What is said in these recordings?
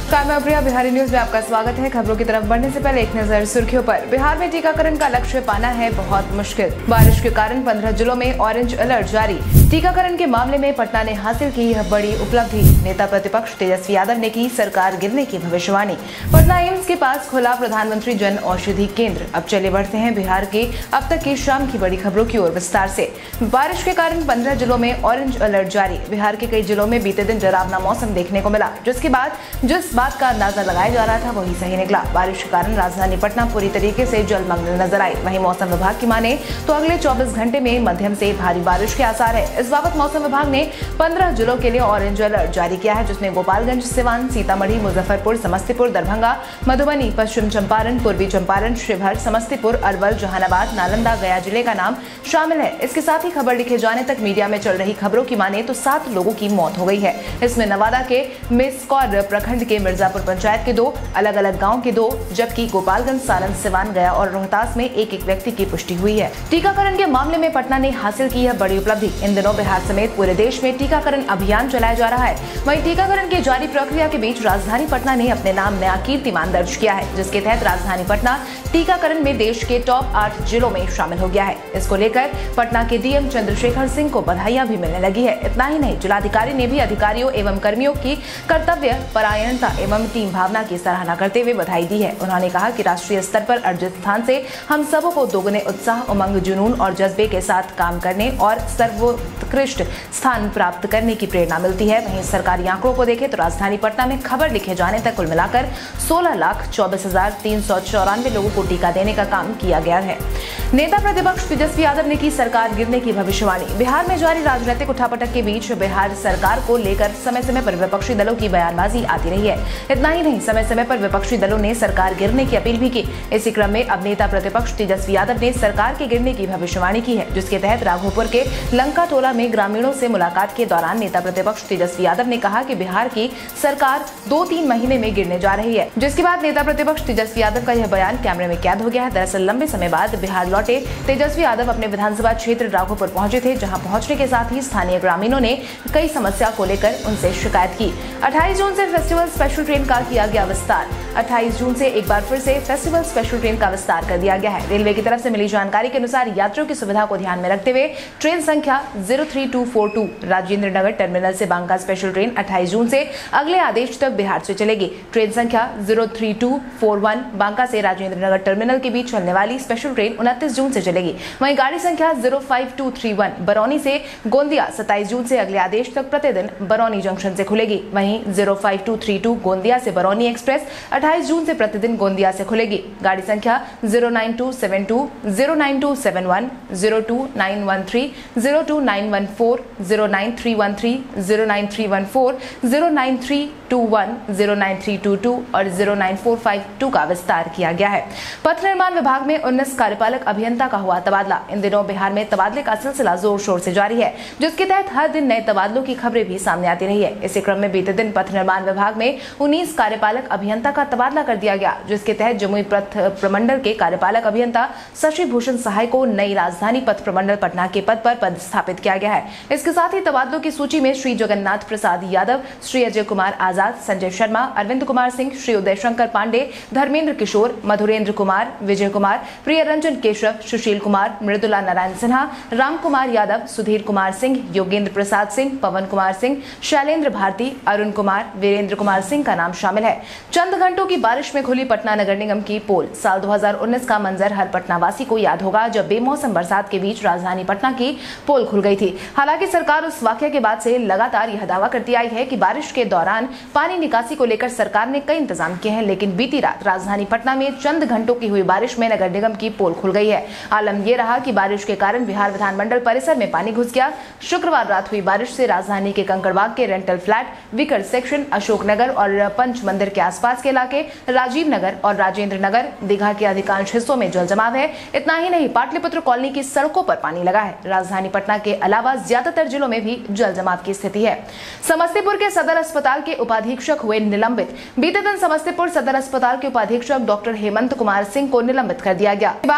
मैं प्रिया, बिहारी न्यूज में आपका स्वागत है। खबरों की तरफ बढ़ने से पहले एक नजर सुर्खियों पर। बिहार में टीकाकरण का लक्ष्य पाना है बहुत मुश्किल। बारिश के कारण 15 जिलों में ऑरेंज अलर्ट जारी। टीकाकरण के मामले में पटना ने हासिल की यह बड़ी उपलब्धि। नेता प्रतिपक्ष तेजस्वी यादव ने की सरकार गिरने की भविष्यवाणी। पटना एम्स के पास खुला प्रधानमंत्री जन औषधि केंद्र। अब चले बढ़ते हैं बिहार के अब तक की शाम की बड़ी खबरों की ओर विस्तार से। बारिश के कारण 15 जिलों में ऑरेंज अलर्ट जारी। बिहार के कई जिलों में बीते दिन डरावना मौसम देखने को मिला, जिसके बाद जिस बात का अंदाजा लगाया जा रहा था वही सही निकला। बारिश के कारण राजधानी पटना पूरी तरीके से जलमग्न नजर आई। वहीं मौसम विभाग की माने तो अगले 24 घंटे में मध्यम से भारी बारिश के आसार है। इस बाबत मौसम विभाग ने 15 जिलों के लिए ऑरेंज अलर्ट जारी किया है, जिसमें गोपालगंज, सिवान, सीतामढ़ी, मुजफ्फरपुर, समस्तीपुर, दरभंगा, मधुबनी, पश्चिम चंपारण, पूर्वी चंपारण, शिवहर, समस्तीपुर, अरवल, जहानाबाद, नालंदा, गया जिले का नाम शामिल है। इसके साथ ही खबर लिखे जाने तक मीडिया में चल रही खबरों की माने तो 7 लोगों की मौत हो गई है। इसमें नवादा के मेस्कौर प्रखंड के मिर्जापुर पंचायत के 2, अलग अलग गांव के 2, जबकि गोपालगंज, सारण, सिवान, गया और रोहतास में एक व्यक्ति की पुष्टि हुई है। टीकाकरण के मामले में पटना ने हासिल की यह बड़ी उपलब्धि। इन दिनों बिहार समेत पूरे देश में टीकाकरण अभियान चलाया जा रहा है। वहीं टीकाकरण की जारी प्रक्रिया के बीच राजधानी पटना ने अपने नाम नया कीर्तिमान दर्ज किया है, जिसके तहत राजधानी पटना टीकाकरण में देश के टॉप 8 जिलों में शामिल हो गया है। इसको लेकर पटना के डीएम चंद्रशेखर सिंह को बधाइयां भी मिलने लगी है। इतना ही नहीं, जिलाधिकारी ने भी अधिकारियों एवं कर्मियों की कर्तव्य परायणता एवं टीम भावना की सराहना करते हुए बधाई दी है। उन्होंने कहा कि राष्ट्रीय स्तर पर अर्जित स्थान से हम सबों को दोगुने उत्साह, उमंग, जुनून और जज्बे के साथ काम करने और सर्वोत्कृष्ट स्थान प्राप्त करने की प्रेरणा मिलती है। वहीं सरकारी आंकड़ों को देखें तो राजधानी पटना में खबर लिखे जाने तक कुल मिलाकर 16,24,394 लोगों को टीका देने का काम किया गया है। नेता प्रतिपक्ष तेजस्वी यादव ने की सरकार गिरने की भविष्यवाणी। बिहार में जारी राजनीतिक उठापटक के बीच बिहार सरकार को लेकर समय समय पर विपक्षी दलों की बयानबाजी आती रही है। इतना ही नहीं, समय समय पर विपक्षी दलों ने सरकार गिरने की अपील भी की। इसी क्रम में अब नेता प्रतिपक्ष तेजस्वी यादव ने सरकार के गिरने की भविष्यवाणी की है, जिसके तहत राघोपुर के लंका टोला में ग्रामीणों से मुलाकात के दौरान नेता प्रतिपक्ष तेजस्वी यादव ने कहा कि बिहार की सरकार 2-3 महीने में गिरने जा रही है। जिसके बाद नेता प्रतिपक्ष तेजस्वी यादव का यह बयान कैमरे में कैद हो गया है। दरअसल लंबे समय बाद बिहार लौटे तेजस्वी यादव अपने विधानसभा क्षेत्र राघोपुर पहुंचे थे, जहां पहुंचने के साथ ही स्थानीय ग्रामीणों ने कई समस्या को लेकर उनसे शिकायत की। 28 जून से फेस्टिवल स्पेशल ट्रेन का किया गया विस्तार। 28 जून से एक बार फिर से फेस्टिवल स्पेशल ट्रेन का विस्तार कर दिया गया है। रेलवे की तरफ से मिली जानकारी के अनुसार यात्रियों की सुविधा को ध्यान में रखते हुए ट्रेन संख्या 03242 राजेंद्र नगर टर्मिनल से बांका स्पेशल ट्रेन 28 जून से अगले आदेश तक बिहार से चलेगी। ट्रेन संख्या 03241 बांका से राजेंद्र नगर टर्मिनल के बीच चलने वाली स्पेशल ट्रेन 29 जून से चलेगी। वहीं गाड़ी संख्या 05231 बरौनी से गोंदिया 27 जून से अगले आदेश तक प्रतिदिन बरौनी जंक्शन से खुलेगी। वहीं 05232 गोंदिया से बरौनी एक्सप्रेस 28 जून से प्रतिदिन गोंदिया से खुलेगी। गाड़ी संख्या 09272 09271 02913 02914 09313 09314 09321 09322 और 09452 का विस्तार किया गया है। पथ निर्माण विभाग में 19 कार्यपालक अभियंता का हुआ तबादला। इन दिनों बिहार में तबादले का सिलसिला जोर शोर से जारी है, जिसके तहत हर दिन नए तबादलों की खबरें भी सामने आती रही है। इसी क्रम में बीते दिन पथ निर्माण विभाग में 19 कार्यपालक अभियंता का तबादला कर दिया गया, जिसके तहत जमुई पथ प्रमंडल के कार्यपालक अभियंता शशि भूषण सहाय को नई राजधानी पथ प्रमंडल पटना के पद पर पदस्थापित किया गया है। इसके साथ ही तबादलों की सूची में श्री जगन्नाथ प्रसाद यादव, श्री अजय कुमार आजाद, संजय शर्मा, अरविंद कुमार सिंह, श्री उदय शंकर पांडे, धर्मेंद्र किशोर, मधुरेंद्र कुमार, विजय कुमार, प्रिय रंजन केशव, सुशील कुमार, मृदुला नारायण सिन्हा, राम कुमार यादव, सुधीर कुमार सिंह, योगेंद्र प्रसाद सिंह, पवन कुमार सिंह, शैलेंद्र भारती, अरुण कुमार, वीरेंद्र कुमार सिंह का नाम शामिल है। चंद घंटों की बारिश में खुली पटना नगर निगम की पोल। साल 2019 का मंजर हर पटनावासी को याद होगा, जब बेमौसम बरसात के बीच राजधानी पटना की पोल खुल गई थी। हालांकि सरकार उस वाकये के बाद से लगातार यह दावा करती आई है कि बारिश के दौरान पानी निकासी को लेकर सरकार ने कई इंतजाम किए हैं, लेकिन बीती रात राजधानी पटना में चंद घंटों की हुई बारिश में नगर निगम की पोल खुल गई है। आलम यह रहा कि बारिश के कारण बिहार विधानमंडल परिसर में पानी घुस गया। शुक्रवार रात हुई बारिश से राजधानी के कंकड़बाग के रेंटल फ्लैट, विकर सेक्शन, अशोकनगर और पंच मंदिर के आसपास के इलाके, राजीव नगर और राजेंद्र नगर, दीघा के अधिकांश हिस्सों में जल जमाव है। इतना ही नहीं, पाटलिपुत्र कॉलोनी की सड़कों पर पानी लगा है। राजधानी पटना के अलावा ज्यादातर जिलों में भी जल जमाव की स्थिति है। समस्तीपुर के सदर अस्पताल के उपाधीक्षक हुए निलंबित। बीते दिन समस्तीपुर सदर अस्पताल के उपाधीक्षक डॉक्टर हेमंत कुमार सिंह को निलंबित कर दिया गया। बाद उन्हें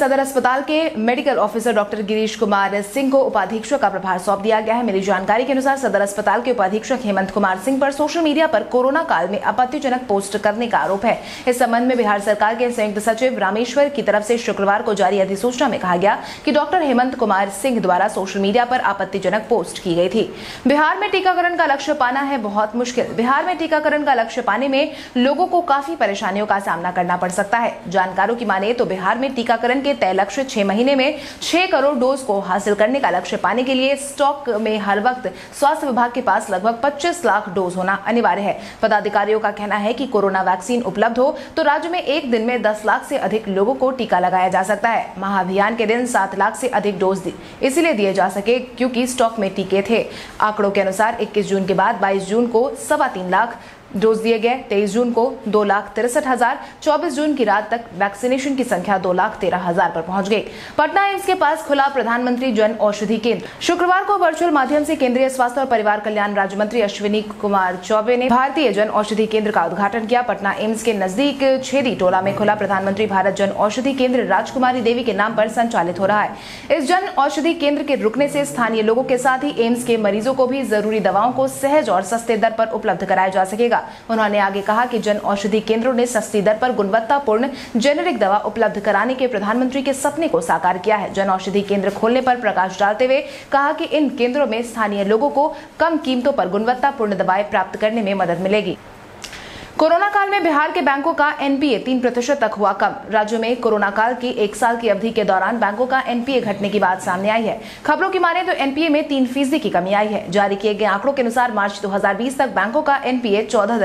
सदर अस्पताल के medical officer doctor Girish Kumar Singh को उपाधीक्षक का प्रभार सौंप दिया गया है। मिली जानकारी के अनुसार सदर अस्पताल के उपाधीक्षक हेमंत कुमार सिंह पर सोशल मीडिया पर कोरोना काल में आपत्तिजनक पोस्ट करने का आरोप है। इस संबंध में बिहार सरकार के संयुक्त सचिव रामेश्वर की तरफ से शुक्रवार को जारी अधिसूचना में कहा गया कि डॉक्टर हेमंत कुमार सिंह द्वारा सोशल मीडिया पर आपत्तिजनक पोस्ट की गई थी। बिहार में टीकाकरण का लक्ष्य पाना है बहुत मुश्किल। बिहार में टीकाकरण का लक्ष्य पाने में लोगों को काफी परेशानियों का सामना करना पड़ सकता है। जानकारों की माने तो बिहार में टीकाकरण के तय लक्ष्य 6 महीने में 6 करोड़ डोज को हासिल करने का लक्ष्य पाने के लिए स्टॉक में हर वक्त स्वास्थ्य विभाग के पास लगभग 25 लाख डोज होना अनिवार्य है। पदाधिकारियों का कहना है कि कोरोना वैक्सीन उपलब्ध हो तो राज्य में एक दिन में 10 लाख से अधिक लोगों को टीका लगाया जा सकता है। महाअभियान के दिन 7 लाख से अधिक डोज इसलिए दिए जा सके क्योंकि स्टॉक में टीके थे। आंकड़ों के अनुसार 21 जून के बाद 22 जून को 3.25 लाख डोज दिए गए। 23 जून को 2,63,000, 24 जून की रात तक वैक्सीनेशन की संख्या 2,13,000 पर पहुंच गई। पटना एम्स के पास खुला प्रधानमंत्री जन औषधि केंद्र। शुक्रवार को वर्चुअल माध्यम से केंद्रीय स्वास्थ्य और परिवार कल्याण राज्य मंत्री अश्विनी कुमार चौबे ने भारतीय जन औषधि केंद्र का उद्घाटन किया। पटना एम्स के नजदीक छेदी टोला में खुला प्रधानमंत्री भारत जन औषधि केंद्र राजकुमारी देवी के नाम पर संचालित हो रहा है। इस जन औषधि केंद्र के रुकने से स्थानीय लोगों के साथ ही एम्स के मरीजों को भी जरूरी दवाओं को सहज और सस्ते दर पर उपलब्ध कराया जा सकेगा। उन्होंने आगे कहा कि जन औषधि केंद्रों ने सस्ती दर पर गुणवत्तापूर्ण जेनेरिक दवा उपलब्ध कराने के प्रधानमंत्री के सपने को साकार किया है। जन औषधि केंद्र खोलने पर प्रकाश डालते हुए कहा कि इन केंद्रों में स्थानीय लोगों को कम कीमतों पर गुणवत्तापूर्ण दवाएं प्राप्त करने में मदद मिलेगी। कोरोना काल में बिहार के बैंकों का एनपीए 3% तक हुआ कम। राज्य में कोरोना काल की 1 साल की अवधि के दौरान बैंकों का एनपीए घटने की बात सामने आई है। खबरों की माने तो एनपीए में 3% की कमी आई है। जारी किए गए आंकड़ों के अनुसार मार्च 2020 तक बैंकों का एनपीए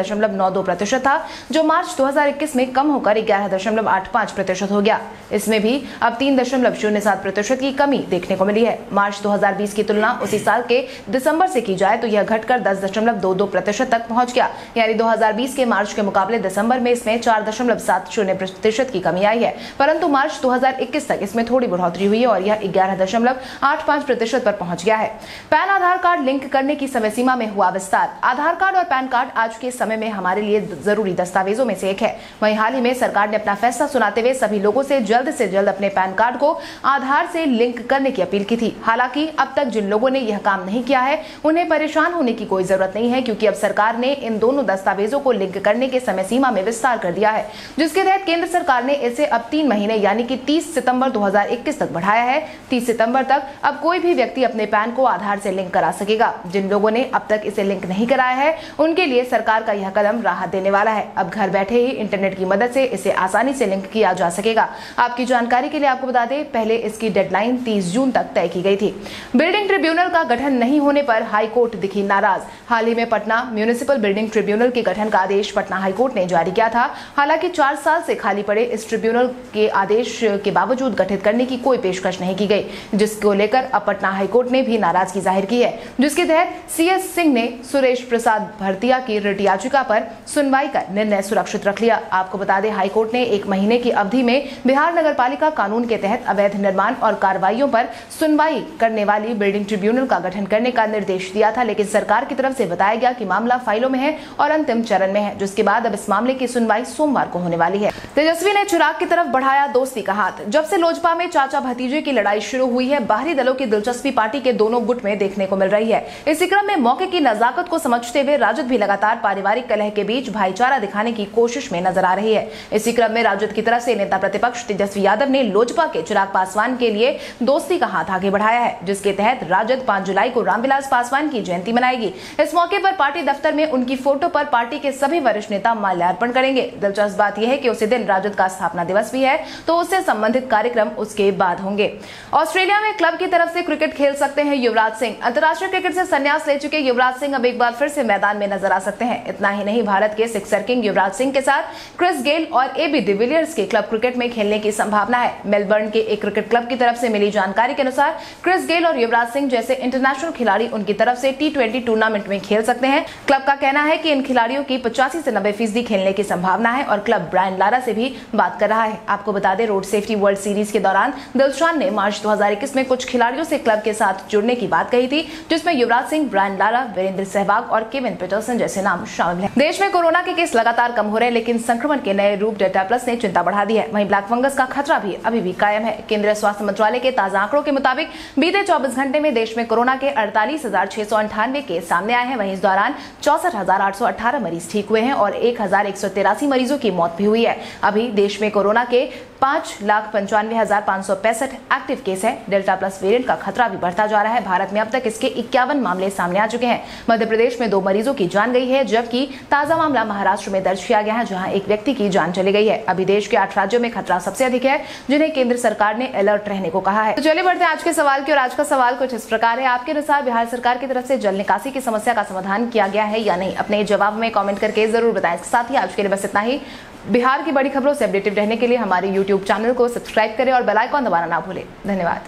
14.92% था, जो मार्च 2021 में कम होकर 11.85% हो गया। इसमें भी अब 3.07% की कमी देखने को मिली है। मार्च 2020 की तुलना उसी साल के दिसंबर से की जाए तो यह घटकर 10.22% तक पहुंच गया। यानी 2020 के मार्च के मुकाबले दिसंबर में इसमें 4.70% की कमी आई है, परंतु मार्च 2021 तक इसमें थोड़ी बढ़ोतरी हुई है और यह 11.85% पर पहुंच गया है। पैन आधार कार्ड लिंक करने की समय सीमा में हुआ विस्तार। आधार कार्ड और पैन कार्ड आज के समय में हमारे लिए जरूरी दस्तावेजों में से एक है। वहीं हाल ही में सरकार ने अपना फैसला सुनाते हुए सभी लोगों से जल्द अपने पैन कार्ड को आधार से लिंक करने की अपील की थी। हालांकि अब तक जिन लोगों ने यह काम नहीं किया है उन्हें परेशान होने की कोई जरूरत नहीं है, क्योंकि अब सरकार ने इन दोनों दस्तावेजों को लिंक करने के समय सीमा में विस्तार कर दिया है, जिसके तहत केंद्र सरकार ने इसे अब 3 महीने यानी कि 30 सितंबर 2021 तक बढ़ाया है। 30 सितंबर तक अब कोई भी व्यक्ति अपने पैन को आधार से लिंक करा सकेगा। जिन लोगों ने अब तक इसे लिंक नहीं कराया है उनके लिए सरकार का यह कदम राहत देने वाला है। अब घर बैठे ही इंटरनेट की मदद से इसे आसानी से लिंक किया जा सकेगा। आपकी जानकारी के लिए आपको बता दें, पहले इसकी डेडलाइन 30 जून तक तय की गई थी। बिल्डिंग ट्रिब्यूनल का गठन नहीं होने पर हाईकोर्ट दिखी नाराज। हाल ही में पटना म्यूनिसिपल बिल्डिंग ट्रिब्यूनल के गठन का आदेश पटना हाईकोर्ट ने जारी किया था। हालांकि 4 साल से खाली पड़े इस ट्रिब्यूनल के आदेश के बावजूद गठित करने की कोई पेशकश नहीं की गई, जिसको लेकर अब पटना हाईकोर्ट ने भी नाराजगी जाहिर की है, जिसके तहत सीएस सिंह ने सुरेश प्रसाद भरतिया की रिट याचिका पर सुनवाई का निर्णय सुरक्षित रख लिया। आपको बता दें, हाईकोर्ट ने 1 महीने की अवधि में बिहार नगरपालिका कानून के तहत अवैध निर्माण और कार्रवाइयों पर सुनवाई करने वाली बिल्डिंग ट्रिब्यूनल का गठन करने का निर्देश दिया था, लेकिन सरकार की तरफ से बताया गया कि मामला फाइलों में है और अंतिम चरण में है, जिसके बाद अब इस मामले की सुनवाई सोमवार को होने वाली है। तेजस्वी ने चिराग की तरफ बढ़ाया दोस्ती का हाथ। जब से लोजपा में चाचा भतीजे की लड़ाई शुरू हुई है, बाहरी दलों की दिलचस्पी पार्टी के दोनों गुट में देखने को मिल रही है। इसी क्रम में मौके की नजाकत को समझते हुए राजद भी लगातार पारिवारिक कलह के बीच भाईचारा दिखाने की कोशिश में नजर आ रही है। इसी क्रम में राजद की तरफ से नेता प्रतिपक्ष तेजस्वी यादव ने लोजपा के चिराग पासवान के लिए दोस्ती का हाथ आगे बढ़ाया है, जिसके तहत राजद 5 जुलाई को रामविलास पासवान की जयंती मनाएगी। इस मौके पर पार्टी दफ्तर में उनकी फोटो पर पार्टी के सभी वरिष्ठ नेता माल्यार्पण करेंगे। दिलचस्प बात यह है कि उसी दिन राजद का स्थापना दिवस भी है, तो उससे संबंधित कार्यक्रम उसके बाद होंगे। ऑस्ट्रेलिया में क्लब की तरफ से क्रिकेट खेल सकते हैं युवराज सिंह। अंतर्राष्ट्रीय क्रिकेट से संन्यास ले चुके युवराज सिंह अब एक बार फिर से मैदान में नजर आ सकते हैं। इतना ही नहीं, भारत के सिक्सर किंग युवराज सिंह के साथ क्रिस गेल और एबी डिविलियर्स के क्लब क्रिकेट में खेलने की संभावना है। मेलबर्न के एक क्रिकेट क्लब की तरफ से मिली जानकारी के अनुसार क्रिस गेल और युवराज सिंह जैसे इंटरनेशनल खिलाड़ी उनकी तरफ से T20 टूर्नामेंट में खेल सकते हैं। क्लब का कहना है कि इन खिलाड़ियों की 85 से 90% खेलने की संभावना है और क्लब ब्रायन लारा से भी बात कर रहा है। आपको बता दें, रोड सेफ्टी वर्ल्ड सीरीज के दौरान दिलशान ने मार्च 2021 में कुछ खिलाड़ियों से क्लब के साथ जुड़ने की बात कही थी, जिसमें युवराज सिंह, ब्रायन लारा, वीरेंद्र सहवाग और केविन पीटरसन जैसे नाम शामिल हैं। देश में कोरोना के केस लगातार कम हो रहे हैं, लेकिन संक्रमण के नए रूप डेल्टा प्लस ने चिंता बढ़ा दी है। वहीं ब्लैक फंगस का खतरा भी अभी भी कायम है। केंद्रीय स्वास्थ्य मंत्रालय के ताजा आंकड़ों के मुताबिक बीते 24 घंटे में देश में कोरोना के 48,698 केस सामने आए हैं। वहीं इस दौरान 64,818 मरीज ठीक हुए हैं और 1,183 मरीजों की मौत भी हुई है। अभी देश में कोरोना के 5,95,565 एक्टिव केस है। डेल्टा प्लस वेरिएंट का खतरा भी बढ़ता जा रहा है। भारत में अब तक इसके 51 मामले सामने आ चुके हैं। मध्य प्रदेश में 2 मरीजों की जान गई है, जबकि ताजा मामला महाराष्ट्र में दर्ज किया गया है, जहां एक व्यक्ति की जान चली गई है। अभी देश के 8 राज्यों में खतरा सबसे अधिक है, जिन्हें केंद्र सरकार ने अलर्ट रहने को कहा है। तो चलिए बढ़ते हैं आज के सवाल की, और आज का सवाल कुछ इस प्रकार है। आपके अनुसार बिहार सरकार की तरफ से जल निकासी की समस्या का समाधान किया गया है या नहीं? अपने जवाब में कमेंट करके जरूर बताएं। इसके साथ ही आज के लिए बस इतना ही। बिहार की बड़ी खबरों से अपडेटेड रहने के लिए हमारे YouTube चैनल को सब्सक्राइब करें और बेल आइकन दबाना ना भूलें। धन्यवाद।